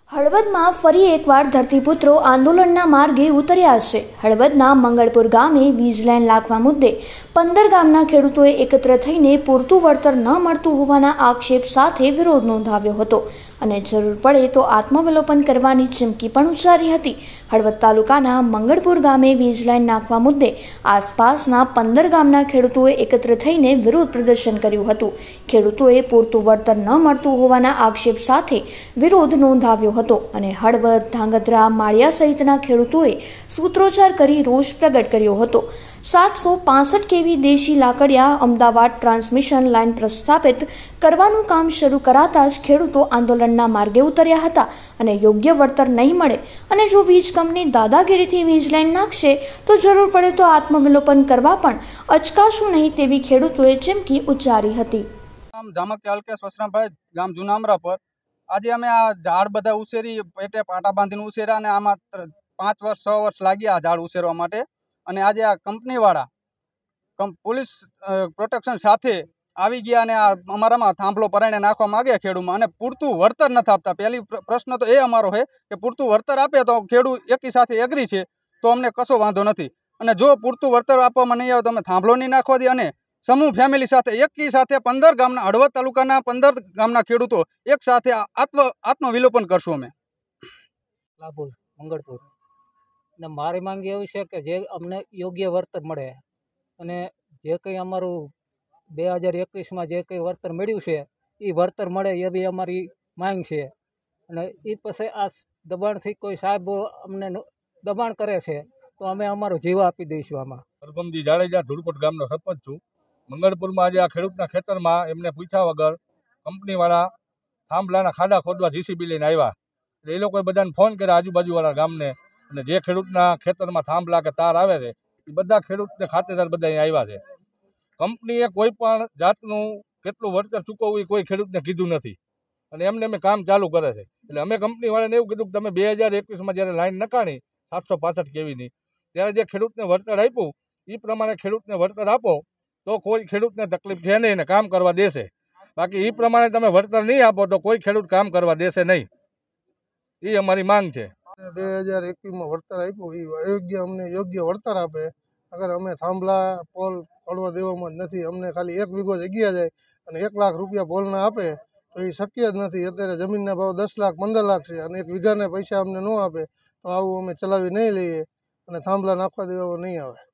હળવદમાં ફરી એકવાર ધરતીપુત્રો આંદોલનના માર્ગે ઉતર્યા છે। હળવદના મંગળપુર ગામે વીજ લાઇન નાખવા મુદ્દે 15 ગામના ખેડૂતોએ એકત્ર થઈને પૂરતું વળતર ન મળતું હોવાના આક્ષેપ સાથે વિરોધ નોંધાવ્યો હતો અને જરૂર પડે તો આત્મવિલોપન કરવાની ચીમકી પણ ઉચ્ચારી હતી। હળવદ તાલુકાના મંગળપુર ગામે વીજ લાઇન નાખવા મુદ્દે આસપાસના 15 ગામના ખેડૂતોએ એકત્ર થઈને વિરોધ પ્રદર્શન કર્યું હતું। ખેડૂતોએ પૂરતું વળતર ન મળતું હોવાના આક્ષેપ સાથે વિરોધ નોંધાવ્યો હતો અને હળવદ, ધાંગધ્રા, માળિયા સહિતના ખેડૂતોએ સૂત્રોચ્ચાર કરી રોષ પ્રગટ કર્યો હતો। 765 કેવી દેશી લાકડિયા અમદાવાદ ટ્રાન્સમિશન લાઇન પ્રસ્થાપિત કરવાનું કામ શરૂ કરાતા જ ખેડૂતો આંદોલનના માર્ગે ઉતર્યા હતા અને યોગ્ય વળતર નહીં મળે અને જો વીજ કંપની દાદાગીરીથી વીજ લાઇન નાખશે તો જરૂર પડે તો આત્મવિલોપન કરવા પણ અચકાશું નહીં તેવી ખેડૂતોએ ચીમકી ઉચ્ચારી હતી। ગામ જુનામરા પર આજે અમે આ ઝાડ બધા ઉછેરી પેટે પાટા બાંધીને ઉછેર્યા અને આમાં 5 વર્ષ 6 વર્ષ લાગ્યા આ ઝાડ ઉછેરવા માટે અને આજે આ કંપનીવાળા પોલીસ પ્રોટેક્શન સાથે આવી ગયા અને આ અમારામાં થાંભલો પરાઈને નાખવા માગે ખેડૂમાં અને પૂરતું વળતર નથી આપતા। પહેલી પ્રશ્ન તો એ અમારો છે કે પૂરતું વળતર આપે તો ખેડૂત એકી સાથે એગ્રી છે તો અમને કશો વાંધો નથી અને જો પૂરતું વળતર આપવામાં નહીં આવે તો અમે થાંભલો નહીં નાખવા દઈએ અને સમૂહ ફેમિલી સાથે એકી સાથે 15 ગામના હળવદ તાલુકાના 15 ગામના ખેડૂતો એક સાથે આત્મવિલોપન કરશું અમે। લાભુલ મંગળપુર અને મારી માંગ એવી છે કે જે અમને યોગ્ય વળતર મળે અને જે કંઈ અમારું 2021માં જે કંઈ વળતર મળ્યું છે એ વળતર મળે એવી અમારી માંગ છે અને એ પછી આ દબાણથી કોઈ સાહેબ અમને દબાણ કરે છે તો અમે અમારો જીવ આપી દઈશું। આમાં સરગમજી જાડેજા ધૂળકોટ ગામનો સરપંચ છું। મંગળપુરમાં આજે આ ખેડૂતના ખેતરમાં એમને પૂછ્યા વગર કંપનીવાળા થાંભલાના ખાડા ખોદવા જીસીબી લઈને આવ્યા। એ લોકોએ બધાને ફોન કર્યા આજુબાજુવાળા ગામને અને જે ખેડૂતના ખેતરમાં થાંભલા કે તાર આવે છે એ બધા ખેડૂતને ખાતેદાર બધા અહીં આવ્યા છે। કંપનીએ કોઈ પણ જાતનું કેટલું વળતર ચૂકવવું એ કોઈ ખેડૂતને કીધું નથી અને એમને અમે કામ ચાલુ કરે છે। એટલે અમે કંપનીવાળાને એવું કીધું કે તમે 2021માં જ્યારે લાઈન નખાણી 765 કેવીની ત્યારે જે ખેડૂતને વળતર આપ્યું એ પ્રમાણે ખેડૂતને વળતર આપો તો કોઈ ખેડૂતને તકલીફ છે નહીં ને કામ કરવા દેશે। બાકી એ પ્રમાણે તમે વળતર નહીં આપો તો કોઈ ખેડૂત કામ કરવા દેશે નહીં, એ અમારી માંગ છે। 2021માં વળતર આપ્યું એ અયોગ્ય અમને યોગ્ય વળતર આપે। અગર અમે થાંભલા પોલ પડવા દેવામાં જ નથી, અમને ખાલી 1 વીઘો જગ્યા જાય અને 1 લાખ રૂપિયા પોલના આપે તો એ શક્ય જ નથી। અત્યારે જમીનના ભાવ 10 લાખ 15 લાખ છે અને 1 વીઘાના પૈસા અમને ન આપે તો આવું અમે ચલાવી નહીં લઈએ અને થાંભલા નાખવા દેવામાં નહીં આવે।